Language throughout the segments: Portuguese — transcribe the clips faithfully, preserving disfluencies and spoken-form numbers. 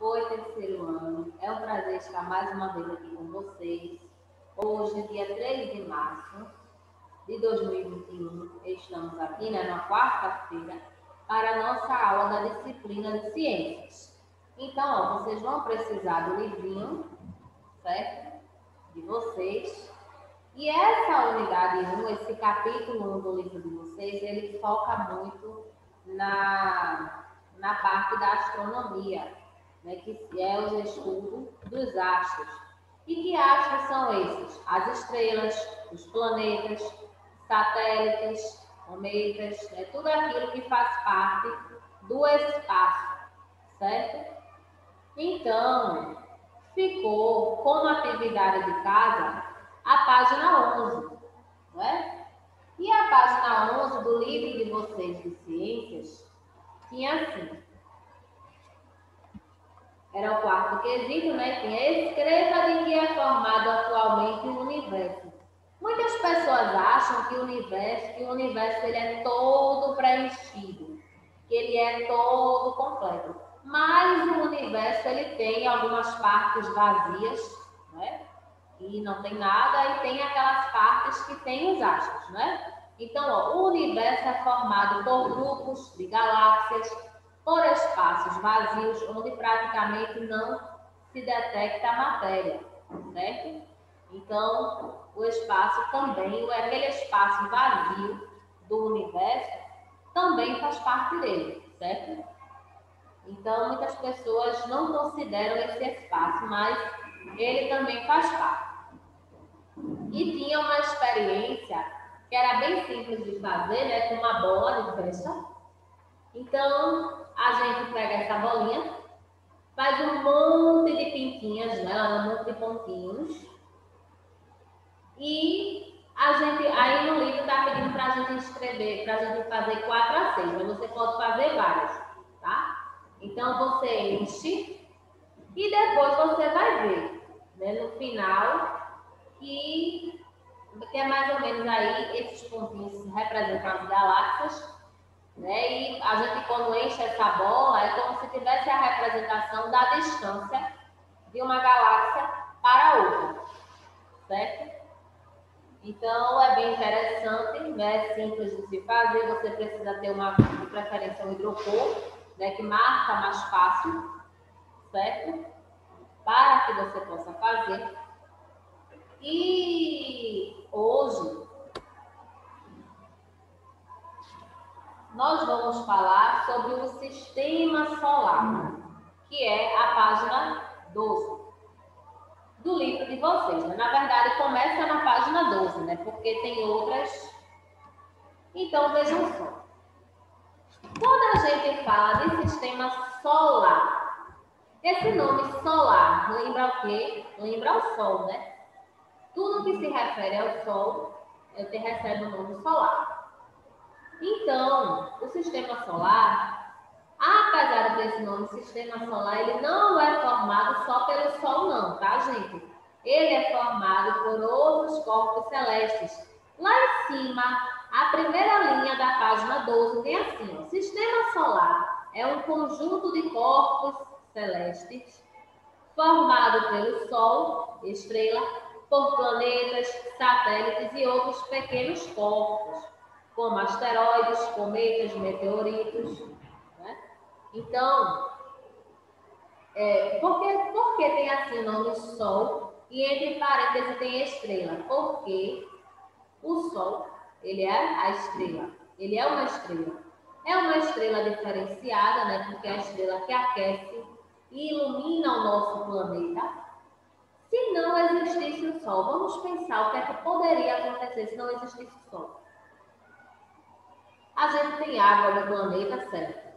Oi, terceiro ano. É um prazer estar mais uma vez aqui com vocês. Hoje, dia três de março de dois mil e vinte e um, estamos aqui, né, na quarta-feira, para a nossa aula da disciplina de ciências. Então, ó, vocês vão precisar do livrinho, certo? De vocês. E essa unidade um, esse capítulo um do livro de vocês, ele foca muito na, na parte da astronomia, né, que é o estudo dos astros. E que astros são esses? As estrelas, os planetas, satélites, cometas, né, tudo aquilo que faz parte do espaço, certo? Então, ficou como atividade de casa a página onze, não é? E a página onze do livro de vocês de ciências tinha assim. Era o quarto quesito, né? Tinha escreva de que é formado atualmente o universo. Muitas pessoas acham que o universo, que o universo ele é todo preenchido, que ele é todo completo. Mas o universo ele tem algumas partes vazias, né? E não tem nada, e tem aquelas partes que tem os astros, né? Então, ó, o universo é formado por grupos de galáxias, por espaços vazios, onde praticamente não se detecta a matéria, certo? Então, o espaço também, aquele espaço vazio do universo, também faz parte dele, certo? Então, muitas pessoas não consideram esse espaço, mas ele também faz parte. E tinha uma experiência que era bem simples de fazer, né, com uma bola de festa. Então, a gente pega essa bolinha, faz um monte de pintinhas nela, um monte de pontinhos. E a gente, aí no livro está pedindo para a gente escrever, para a gente fazer quatro a seis, mas você pode fazer várias, tá? Então, você enche e depois você vai ver, né, no final, que, que é mais ou menos aí, esses pontinhos representam as galáxias, né? E a gente, quando enche essa bola, é como se tivesse a representação da distância de uma galáxia para outra, certo? Então, é bem interessante, né? É simples de se fazer. Você precisa ter uma, de preferência, um hidrocor, né? Que marca mais fácil, certo? Para que você possa fazer. E hoje nós vamos falar sobre o sistema solar, que é a página doze do livro de vocês. Né? Na verdade, começa na página doze, né? Porque tem outras. Então, vejam só. Quando a gente fala de sistema solar, esse nome solar lembra o quê? Lembra o Sol, né? Tudo que se refere ao Sol, é que recebe o nome solar. Então, o sistema solar, apesar desse nome sistema solar, ele não é formado só pelo Sol não, tá, gente? Ele é formado por outros corpos celestes. Lá em cima, a primeira linha da página doze tem assim, ó, sistema solar é um conjunto de corpos celestes formado pelo Sol, estrela, por planetas, satélites e outros pequenos corpos, como asteroides, cometas, meteoritos. Né? Então, é, por, que, por que tem assim o nome Sol e entre parênteses tem estrela? Porque o Sol, ele é a estrela, ele é uma estrela. É uma estrela diferenciada, né? Porque é a estrela que aquece e ilumina o nosso planeta. Se não existisse o Sol, vamos pensar o que é que poderia acontecer se não existisse o Sol. A gente tem água no planeta, certo?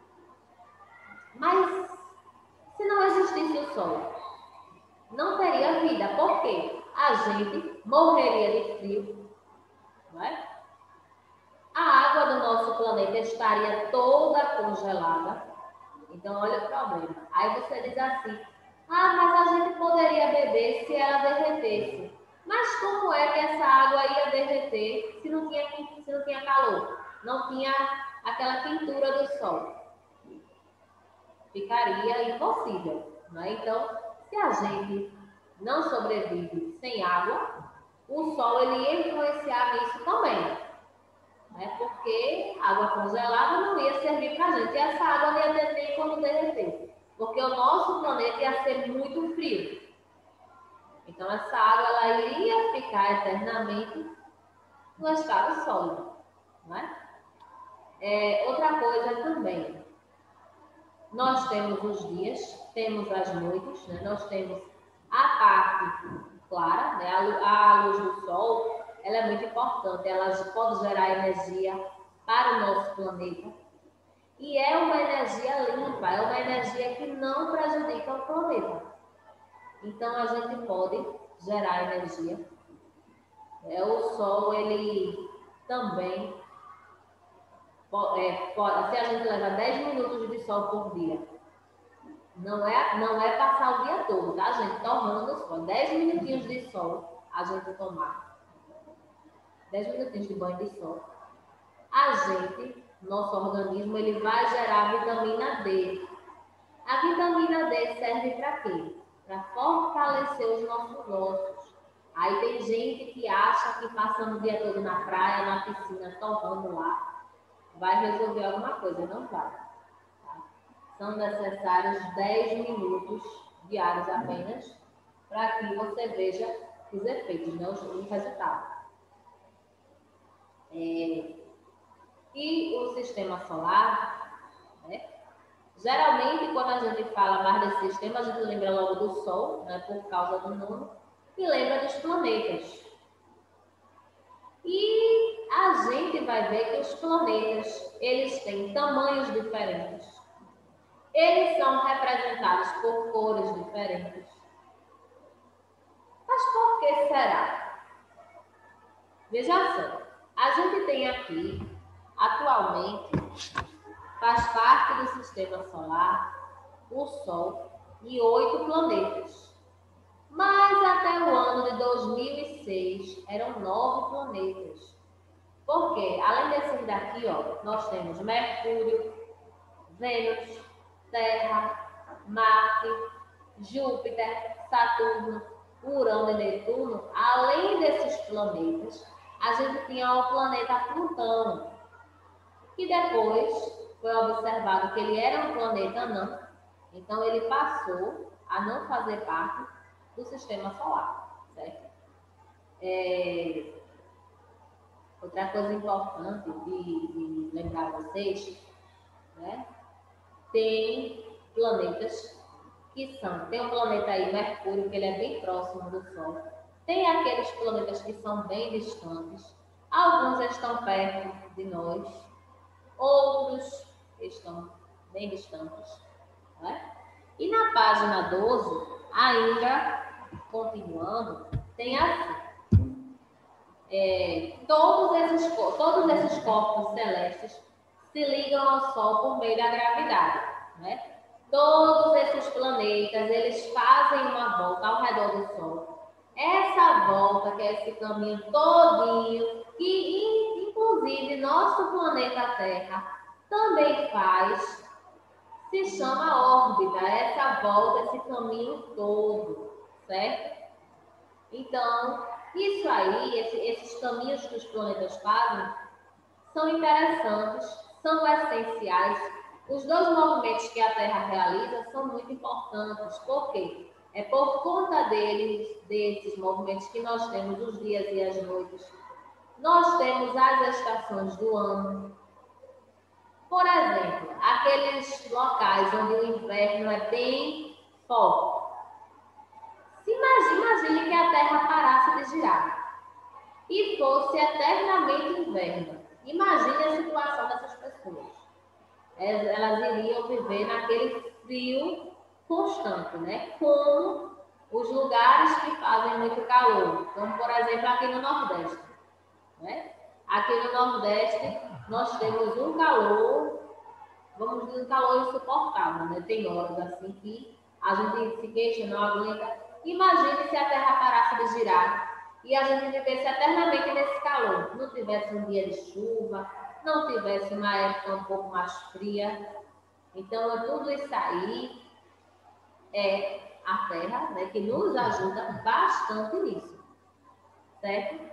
Mas se não existisse o Sol, não teria vida. Por quê? A gente morreria de frio, não é? A água do nosso planeta estaria toda congelada. Então, olha o problema. Aí você diz assim, ah, mas a gente poderia beber se ela derretesse. Mas como é que essa água ia derreter se não tinha, se não tinha calor? Não tinha aquela quentura do sol. ficaria impossível, né? Então, se a gente não sobrevive sem água, o sol ele ia influenciar nisso também, né? Porque água congelada não ia servir para a gente, e essa água não ia ter nem como derreter, porque o nosso planeta ia ser muito frio. Então, essa água ela iria ficar eternamente no estado sólido, né? É, outra coisa também, nós temos os dias, temos as noites, né? Nós temos a parte clara, né? a, a luz do sol, ela é muito importante, ela pode gerar energia para o nosso planeta e é uma energia limpa, é uma energia que não prejudica o planeta. Então a gente pode gerar energia. É, o sol, ele também É, se a gente leva dez minutos de sol por dia, não é, não é passar o dia todo, tá, gente? Tomando sol, dez minutinhos de sol, a gente tomar, dez minutinhos de banho de sol, a gente, nosso organismo, ele vai gerar vitamina D. A vitamina D serve para quê? Para fortalecer os nossos ossos. Aí tem gente que acha que passando o dia todo na praia, na piscina, torrando lá, vai resolver alguma coisa, não vai. Tá? São necessários dez minutos diários apenas para que você veja os efeitos, né? o resultado. É... E o sistema solar, né? Geralmente, quando a gente fala mais desse sistema, a gente lembra logo do Sol, né? Por causa do nome, e lembra dos planetas. E a gente vai ver que os planetas, eles têm tamanhos diferentes. Eles são representados por cores diferentes. Mas por que será? Veja só, a gente tem aqui, atualmente, faz parte do sistema solar, o Sol e oito planetas. Mas até o ano de dois mil e seis eram nove planetas. Porque, além desses daqui, ó, nós temos Mercúrio, Vênus, Terra, Marte, Júpiter, Saturno, Urano e Netuno. Além desses planetas, a gente tinha o planeta Plutão, que depois foi observado que ele era um planeta anão, então ele passou a não fazer parte do sistema solar, certo? É... Outra coisa importante de, de lembrar vocês, né? Tem planetas que são, tem um planeta aí, Mercúrio, que ele é bem próximo do Sol. Tem aqueles planetas que são bem distantes, alguns estão perto de nós, outros estão bem distantes, né? E na página doze, ainda continuando, tem assim, é, todos, esses, todos esses corpos celestes se ligam ao Sol por meio da gravidade, né? Todos esses planetas, eles fazem uma volta ao redor do Sol. Essa volta, que é esse caminho todinho, que inclusive nosso planeta Terra também faz, se chama órbita, essa volta, esse caminho todo, certo? Então, isso aí, esse, esses caminhos que os planetas fazem, são interessantes, são essenciais. Os dois movimentos que a Terra realiza são muito importantes, porque é por conta deles, desses movimentos que nós temos os dias e as noites. Nós temos as estações do ano. Por exemplo, aqueles locais onde o inverno é bem forte. Se imagine, imagine que a Terra parasse de girar e fosse eternamente inverno. Imagine a situação dessas pessoas. Elas iriam viver naquele frio constante, né? Como os lugares que fazem muito calor, como por exemplo aqui no Nordeste, né? Aqui no Nordeste nós temos um calor, vamos dizer, um calor insuportável, né? Tem horas assim que a gente se queixa, não aguenta. Imagine se a Terra parasse de girar e a gente vivesse eternamente nesse calor. Não tivesse um dia de chuva, não tivesse uma época um pouco mais fria. Então, tudo isso aí é a Terra, né, que nos ajuda bastante nisso, certo?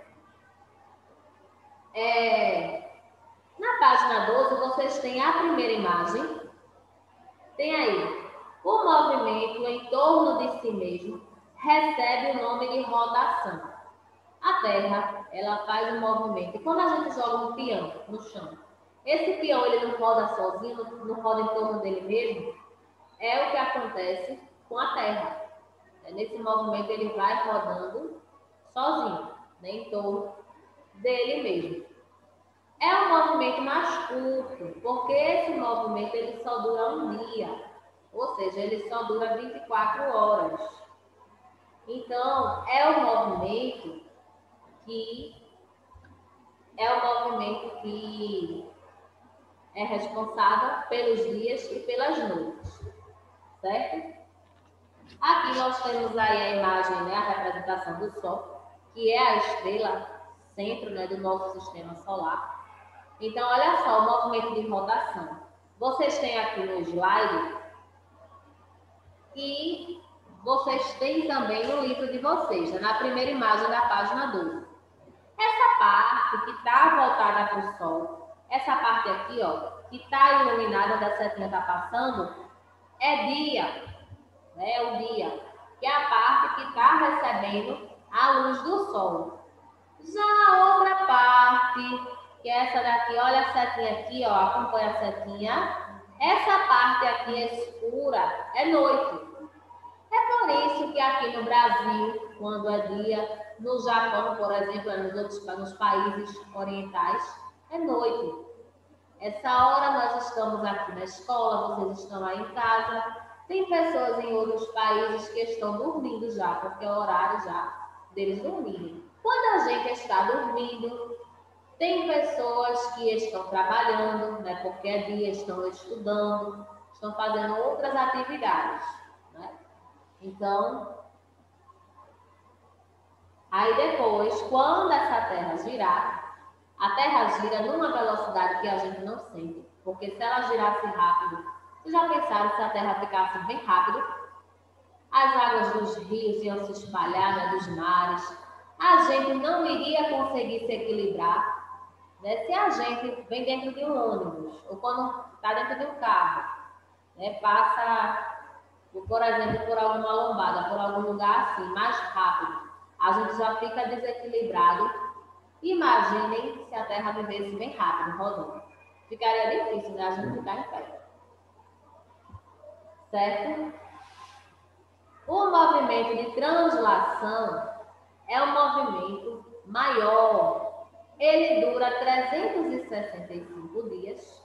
É, na página doze, vocês têm a primeira imagem. Tem aí, o movimento em torno de si mesmo recebe o nome de rotação. A Terra, ela faz um movimento. E quando a gente joga um peão no chão, esse peão ele não roda sozinho, não roda em torno dele mesmo, é o que acontece com a Terra. Nesse movimento ele vai rodando sozinho, né, em torno dele mesmo. É um movimento mais curto, porque esse movimento ele só dura um dia, ou seja, ele só dura vinte e quatro horas. Então, é um movimento que é o movimento que é responsável pelos dias e pelas noites, certo? Aqui nós temos aí a imagem, né, a representação do Sol, que é a estrela centro, né, do nosso sistema solar. Então, olha só o movimento de rotação. Vocês têm aqui no slide e vocês têm também no livro de vocês, né, na primeira imagem da página doze. Essa parte que está voltada para o Sol, essa parte aqui, ó, que está iluminada, da setinha está passando, é dia, né, é o dia, que é a parte que está recebendo a luz do Sol. Já a outra parte, que é essa daqui, olha a setinha aqui, ó, acompanha a setinha. Essa parte aqui escura é noite. É por isso que aqui no Brasil, quando é dia, no Japão, por exemplo, nos outros nos países orientais, é noite. Essa hora nós estamos aqui na escola, vocês estão aí em casa. Tem pessoas em outros países que estão dormindo já, porque é o horário já deles dormirem. Quando a gente está dormindo, tem pessoas que estão trabalhando, né, porque é dia, estão estudando, estão fazendo outras atividades, né? Então, aí depois, quando essa Terra girar, a Terra gira numa velocidade que a gente não sente, porque se ela girasse rápido, vocês já pensaram se a Terra ficasse bem rápido? As águas dos rios iam se espalhar, né, dos mares, a gente não iria conseguir se equilibrar, né? Se a gente vem dentro de um ônibus, ou quando está dentro de um carro, né, passa, por exemplo, por alguma lombada, por algum lugar assim, mais rápido, a gente já fica desequilibrado. Imaginem se a Terra vivesse bem rápido, rodando. Ficaria difícil, né, a gente ficar em pé. Certo? O movimento de translação é um movimento maior. Ele dura trezentos e sessenta e cinco dias.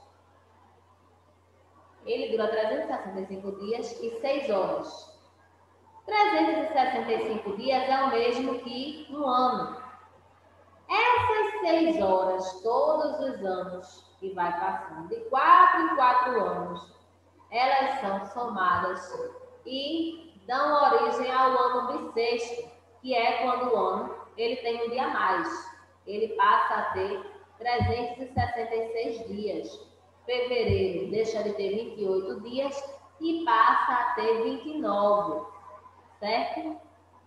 Ele dura trezentos e sessenta e cinco dias e seis horas. trezentos e sessenta e cinco dias é o mesmo que um ano. Essas seis horas, todos os anos que vai passando, de quatro em quatro anos, elas são somadas e dão origem ao ano bissexto, que é quando o ano ele tem um dia a mais. Ele passa a ter trezentos e sessenta e seis dias. Fevereiro deixa de ter vinte e oito dias e passa a ter vinte e nove, certo?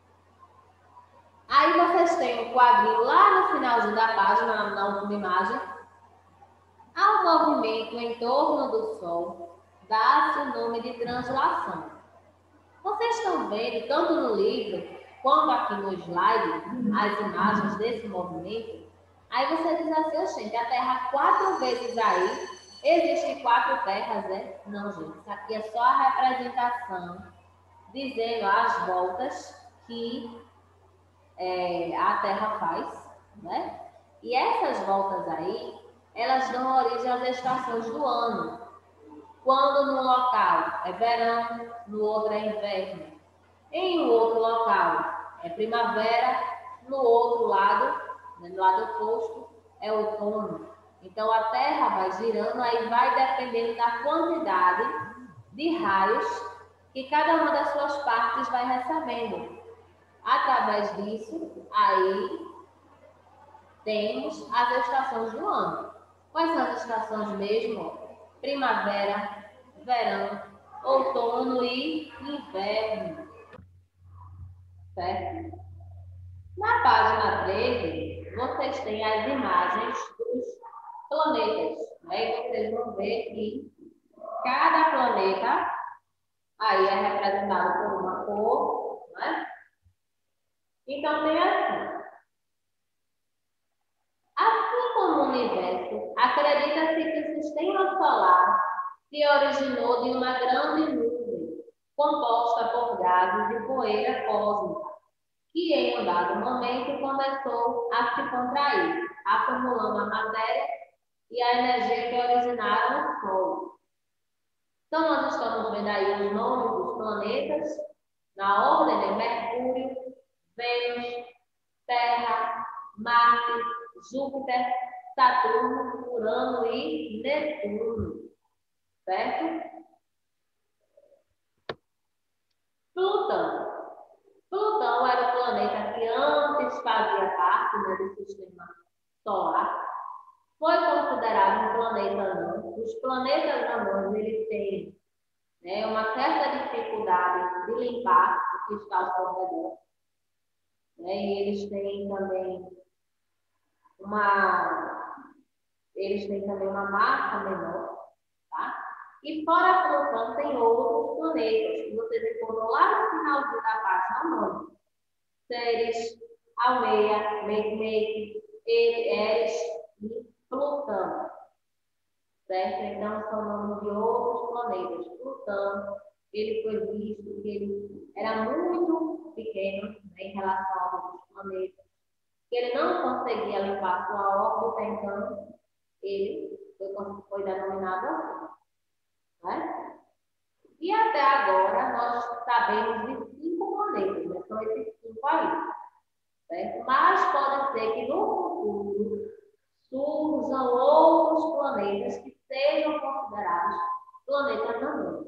Aí vocês têm um quadrinho lá no finalzinho da página, na, na última imagem. Ao movimento em torno do Sol, dá-se o nome de translação. Vocês estão vendo, tanto no livro, quanto aqui no slide, as imagens desse movimento. Aí você diz assim, gente, a Terra quatro vezes aí, existem quatro terras, né? Não, gente, isso aqui é só a representação, dizendo as voltas que é, a Terra faz, né? E essas voltas aí, elas dão origem às estações do ano. Quando num local é verão, no outro é inverno. Em um outro local é primavera, no outro lado, né, no lado oposto, é outono. Então a Terra vai girando, aí vai dependendo da quantidade de raios que cada uma das suas partes vai recebendo. Através disso, aí temos as estações do ano. Quais são as estações mesmo? Primavera, verão, outono e inverno. Certo? Na página treze, vocês têm as imagens dos planetas. Aí vocês vão ver que cada planeta aí é representado por uma cor, né? Então tem assim. Assim como o universo, acredita-se que o sistema solar se originou de uma grande nuvem composta por gases e poeira cósmica, que em um dado momento começou a se contrair, acumulando a matéria e a energia que originaram o Sol. Então, nós estamos vendo aí os nomes dos planetas, na ordem de Mercúrio, Vênus, Terra, Marte, Júpiter, Saturno, Urano e Netuno. Certo? Plutão. Plutão era o planeta que antes fazia parte, né, do sistema solar. Foi considerado um planeta anão. Os planetas anãos, eles têm, né, uma certa dificuldade de limpar o que está ao seu redor. Né, e eles têm também uma, eles têm também uma massa menor, tá? E fora Plutão tem outros planetas que vocês encontram lá no finalzinho da página nove. Ceres, Almeia, Mercury, Eris e Plutão. Certo? Então, são nomes de outros planetas. Plutão, ele foi visto que ele era muito pequeno, né, em relação aos outros planetas, que ele não conseguia limpar sua órbita, então ele foi, foi denominado assim. Né? E até agora nós sabemos de cinco planetas, né? São esses cinco aí. Certo? Mas pode ser que no futuro surjam outros planetas que sejam considerados planetas anãos.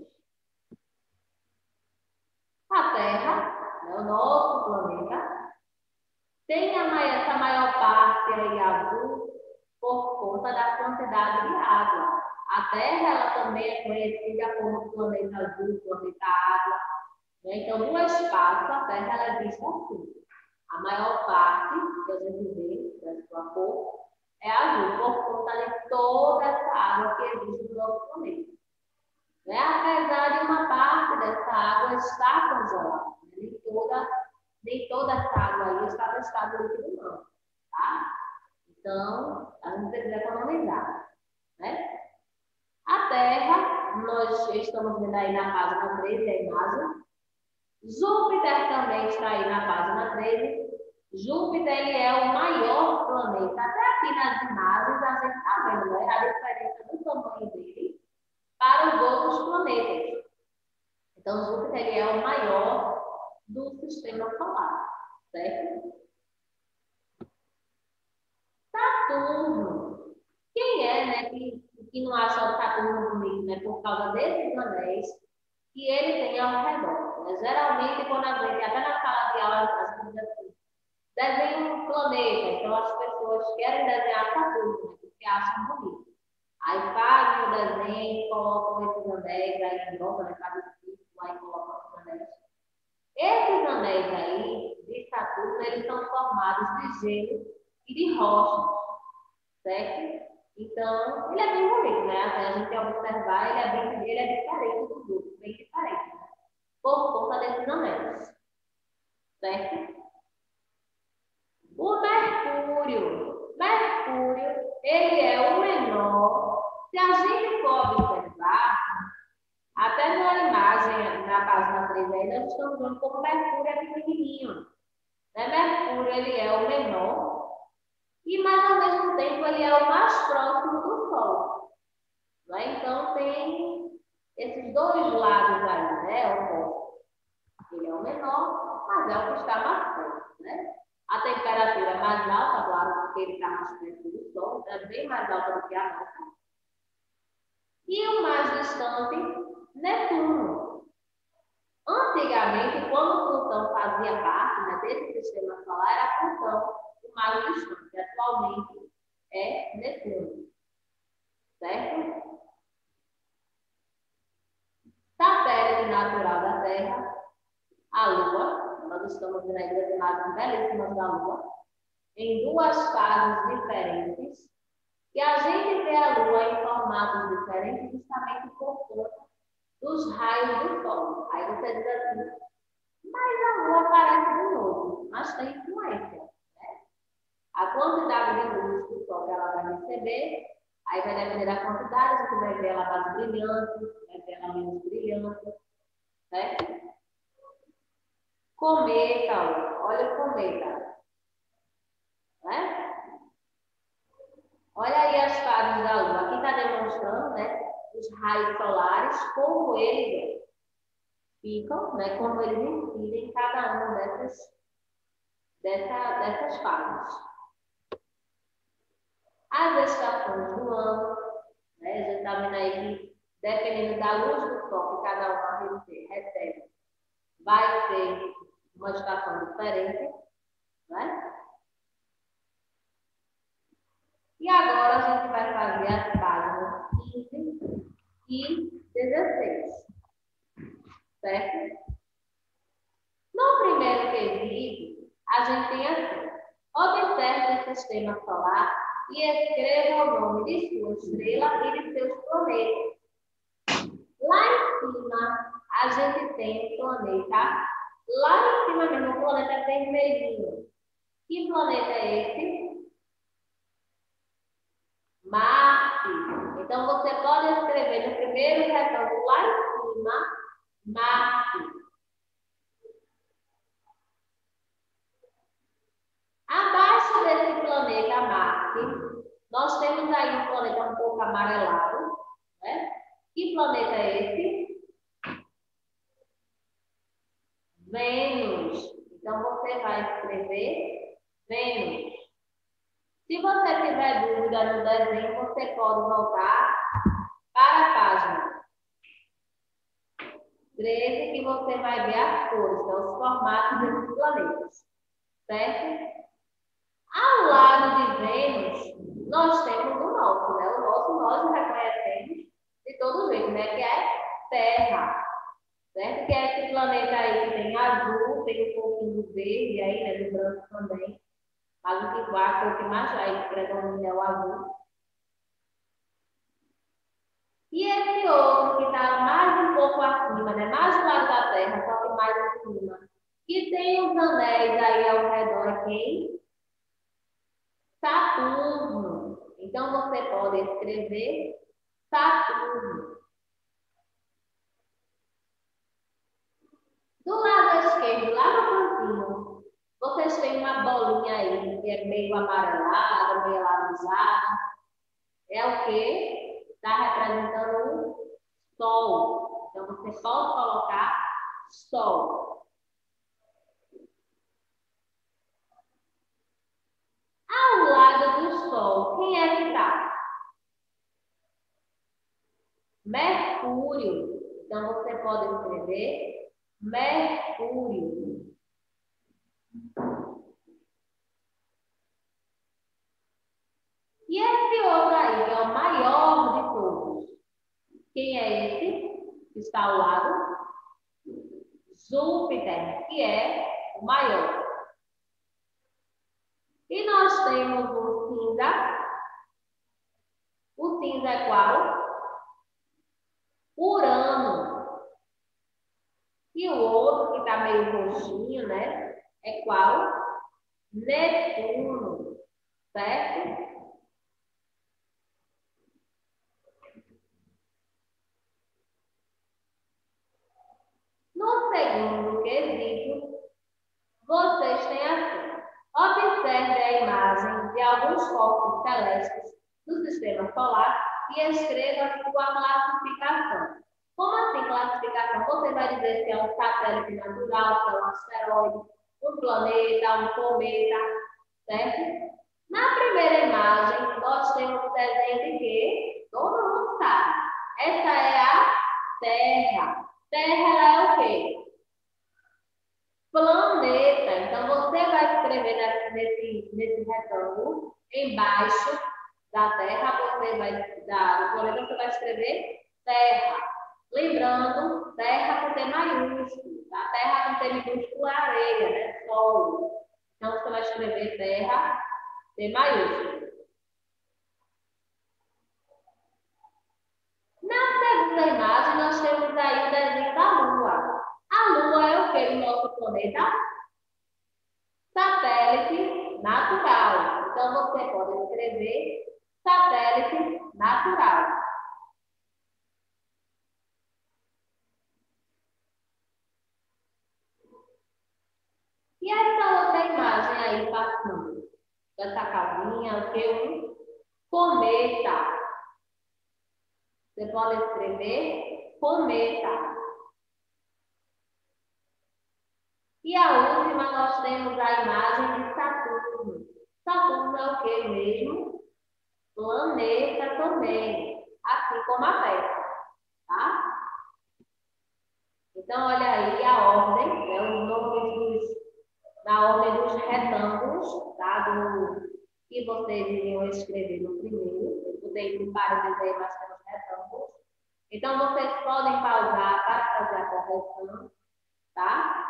A Terra, né, o nosso planeta, tem a maior, essa maior parte aí azul por conta da quantidade de água. A Terra ela também é conhecida como planeta azul, planeta água. Né? Então, no espaço, a Terra ela é vista assim. A maior parte que a gente vê da sua cor é azul, por conta de toda essa água que existe no nosso planeta. Né? Apesar de uma parte dessa água estar congelada, né? nem, toda, nem toda essa água aí está no estado líquido, não. Tá? Então, a gente precisa economizar. Né? A Terra, nós estamos vendo aí na página treze, a imagem. Júpiter também está aí na página treze. Júpiter ele é o maior planeta. Até aqui nas imagens a gente está vendo, né, a diferença do tamanho dele para os outros planetas. Então, Júpiter ele é o maior do sistema solar, certo? Saturno. Quem é, né, que, que não acha o Saturno bonito, né, por causa desses anéis que ele tem ao redor. Né? Geralmente, quando a gente, até na sala de aula, a gente diz assim, desenha um planeta, então as pessoas querem desenhar Saturno, né, porque acham bonito. Aí fazem o desenho, colocam esses anéis aí em volta, né, cada círculo, aí colocam os anéis. Esses anéis aí, de Saturno, eles são formados de gelo e de rocha, certo? Então, ele é bem bonito, né? Até a gente observar, ele é, bem, ele é diferente do grupo, bem diferente, né? Por conta desses anéis, certo? O Mercúrio. Mercúrio, ele é o menor. Se a gente for observar, até na imagem, na página três aí, nós estamos vendo como o Mercúrio é pequenininho. Né? Mercúrio, ele é o menor. E, mas, ao mesmo tempo, ele é o mais próximo do Sol. Né? Então, tem esses dois lados aí, né? O ele é o menor, mas é o que está mais perto, né? A temperatura é mais alta, claro, porque ele está mais perto do Sol, é bem mais alta do que a nossa. E o mais distante, Netuno. Antigamente, quando Plutão fazia parte, né, desse sistema solar, era Plutão o mais distante. Atualmente é Netuno. Certo? satélite natural da Terra, a Lua. Nós estamos vendo aí duas imagens belíssimas da Lua, em duas fases diferentes. E a gente vê a Lua em formatos diferentes justamente por conta dos raios do Sol. Aí você diz assim, mas a Lua aparece de novo, mas tem influência, né? A quantidade de luz do Sol que ela vai receber, aí vai depender da quantidade, a gente vai ver ela mais brilhante, vai ver ela menos brilhante, né? Cometa, olha o cometa, né? Olha aí as fases da Lua. Aqui está demonstrando, né, os raios solares, como eles ficam, né, como eles incidem em cada uma dessas, dessa, dessas fases. As estações do ano, né, a gente está vendo aí que, dependendo da luz do Sol que cada uma recebe, vai ter uma estação diferente, né? E agora a gente vai fazer as páginas quinze e dezesseis, certo? No primeiro quesito, a gente tem assim: observe o sistema solar e escreva o nome de sua estrela e de seus planetas. Lá em cima, a gente tem o planeta, lá em cima mesmo, o planeta vermelhinho. Que planeta é esse? Marte. Então, você pode escrever no primeiro retângulo lá em cima, Marte. Abaixo desse planeta Marte, nós temos aí um planeta um pouco amarelado, né? Que planeta é esse? Vênus. Então, você vai escrever Vênus. Se você tiver dúvida no desenho, você pode voltar para a página treze, que você vai ver as cores, então, os formatos desses planetas, certo? Ao lado de Vênus, nós temos o nosso, né? O nosso nós reconhecemos de todo jeito, né? Que é Terra, certo? Que é esse planeta aí que tem azul, tem um pouquinho do verde aí, né? Do branco também. Mas o que a cor que mais vai predomina é o azul. E esse outro que está mais um pouco acima, né? Mais do lado da Terra, só que mais acima, que tem os anéis aí ao redor aqui. Saturno. Então, você pode escrever Saturno. Do lado esquerdo, lá no cantinho, vocês têm uma bolinha aí, que é meio amarelada, meio alaranjada. É o quê? Está representando o Sol. Então, você pode colocar Sol. Ao lado do Sol, quem é que está? Mercúrio. Então, você pode escrever Mercúrio. E esse outro aí, que é o maior de todos. Quem é esse? Que está ao lado? Júpiter, que é o maior. E nós temos o cinza. O cinza é qual? Urano. E o outro, que está meio roxinho, né? É qual? Netuno. Certo? No segundo quesito, vocês têm assim: observe a imagem de alguns corpos celestes do sistema solar e escreva sua classificação. Como assim classificação? Você vai dizer se é um satélite natural, se é um asteroide, um planeta, um cometa, certo? Na primeira imagem, nós temos o desenho de quê? Todo mundo sabe. Essa é a Terra. Terra é o quê? Planeta. Então, você vai escrever nesse, nesse retângulo, embaixo da Terra, você vai dar o planeta, você vai escrever Terra. Lembrando, terra com T maiúsculo, tá? Terra com T minúsculo é areia, né? Solo. Então, você vai escrever terra, T maiúsculo. Na segunda imagem, nós temos aí o desenho da Lua. A Lua é o que do nosso planeta? Satélite natural. Então, você pode escrever satélite natural. E essa outra imagem aí passando? Essa casinha, o que? Um cometa. Você pode escrever cometa. E a última, nós temos a imagem de Saturno. Saturno é o que mesmo? Planeta também, assim como a Terra, tá? Então, olha aí a ordem, né, os nomes dos, na ordem dos retângulos, tá? Do que vocês iriam escrever no primeiro. Eu botei aqui para dizer, mas temos retângulos. Então, vocês podem pausar para fazer a correção, tá?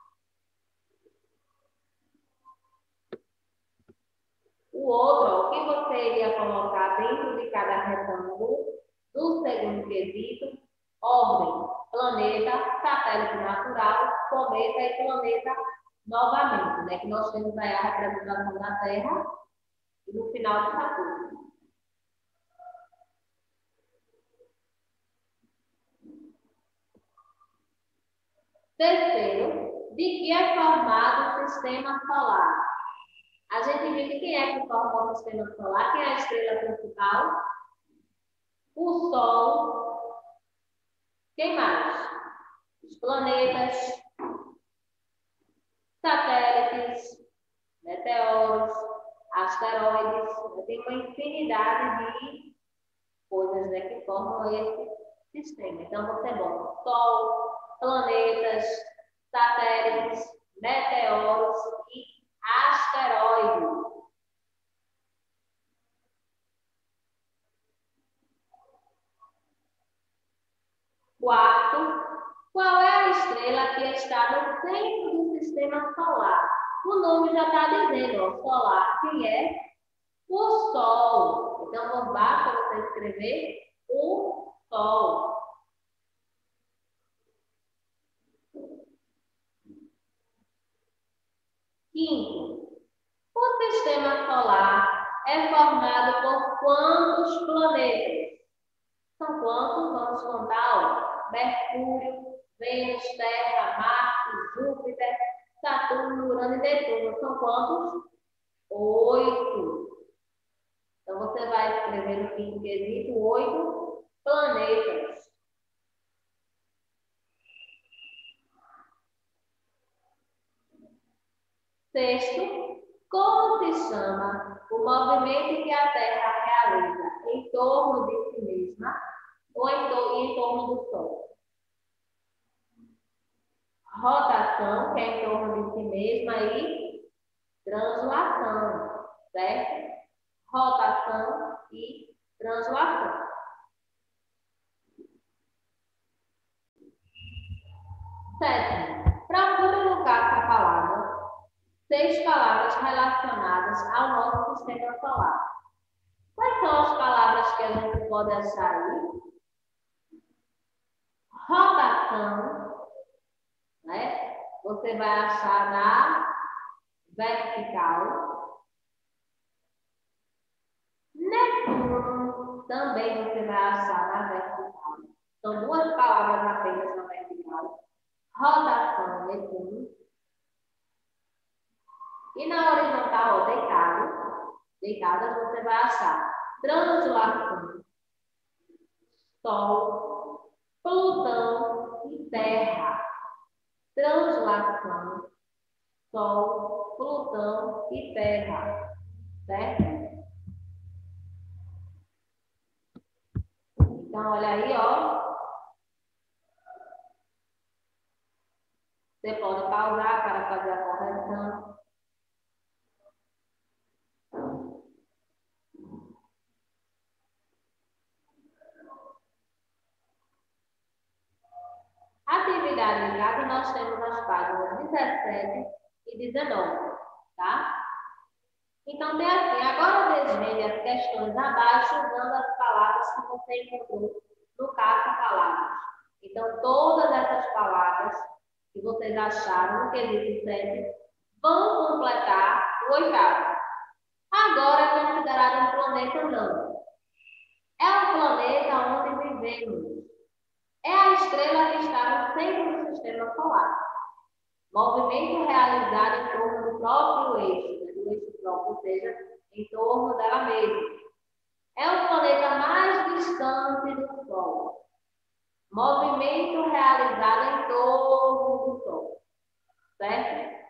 O outro, ó, o que você iria colocar dentro de cada retângulo do segundo quesito, ordem, planeta, satélite natural, cometa e planeta novamente, né? Que nós temos aí a representação da Terra e no final de Saturno. Terceiro, de que é formado o sistema solar? A gente viu que quem é que forma o sistema solar? Quem é a estrela principal? O Sol. Quem mais? Os planetas, satélites, meteoros, asteroides. Tem uma infinidade de coisas, né, que formam esse sistema. Então, você bota Sol, planetas, satélites, meteoros e asteroides. Quarto, qual é a estrela que está no centro do sistema solar? O nome já está dizendo, ó, solar, que é o Sol. Então, basta você escrever o Sol. Quinto, o sistema solar é formado por quantos planetas? São quantos? Vamos contar, ó. Mercúrio, Vênus, Terra, Marte, Júpiter, Saturno, Urano e Netuno. São quantos? Oito. Então, você vai escrever no quinto quesito oito planetas. Sexto, como se chama o movimento que a Terra realiza em torno de si mesma ou em, to em torno do Sol? Rotação, que é em torno de si mesma, e translação, certo? Rotação e translação. Sétimo, procure no caça-palavra seis palavras relacionadas ao nosso sistema solar. Quais são as palavras que a gente pode achar aí? Rotação, né? Você vai achar na vertical. Netuno, também você vai achar na vertical. São duas palavras apenas na vertical. Rotação, Netuno. E na horizontal, ó, deitado. Deitadas, você vai achar translação, Sol, Plutão e Terra. Translação, Sol, Plutão e Terra. Certo? Então, olha aí, ó. Você pode pausar para fazer a correção. olharem ligado, nós temos as páginas dezessete e dezenove, tá? Então, tem assim, agora desvende as questões abaixo usando as palavras que você encontrou no caça-palavras. Então, todas essas palavras que vocês acharam no quesito sete vão completar o oitavo. Agora é considerado um planeta não. É um planeta onde vivemos. É a estrela que está no centro do sistema solar. Movimento realizado em torno do próprio eixo, né? Do eixo próprio, ou seja, em torno dela mesma. É o planeta mais distante do Sol. Movimento realizado em torno do Sol. Certo?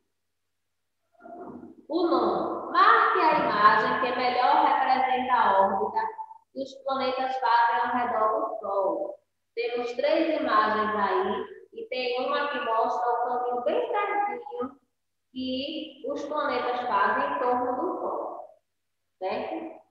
O nono. Marque a imagem que melhor representa a órbita que os planetas fazem ao redor do Sol. Temos três imagens aí e tem uma que mostra o caminho bem certinho que os planetas fazem em torno do Sol. Certo?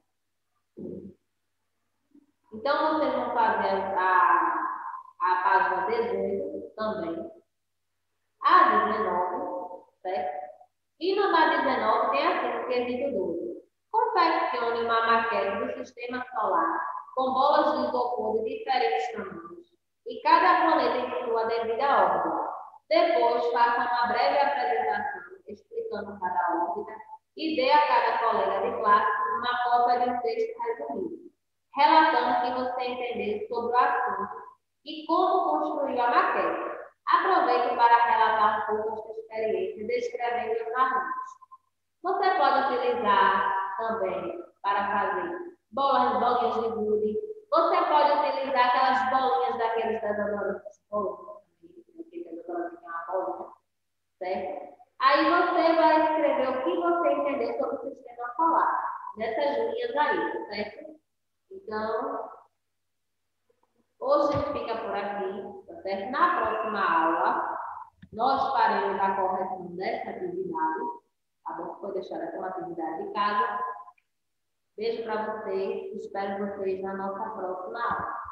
Então, vocês vão fazer a, a página dezoito também. A dezenove, certo? E no da dezenove tem assim, no quesito doze. Confeccione uma maquete do sistema solar com bolas de isopor de diferentes tamanhos e cada planeta em sua devida órbita. Depois, faça uma breve apresentação explicando cada órbita e dê a cada colega de classe uma cópia de um texto resumido, relatando o que você entendeu sobre o assunto e como construiu a maquete. Aproveite para relatar um pouco a sua experiência descrevendo os arranjos. Você pode utilizar também para fazer bolas, bolinhas de gude. Você pode utilizar aquelas bolinhas daqueles desodorantes, aquele desodorante que é uma bolinha, certo? Aí você vai escrever o que você entendeu sobre o sistema solar, nessas linhas aí, certo? Então, hoje fica por aqui, tá certo? Na próxima aula, nós faremos a correção dessa atividade, tá bom? Vou deixar essa atividade de casa. Beijo para vocês, espero vocês na nossa próxima aula.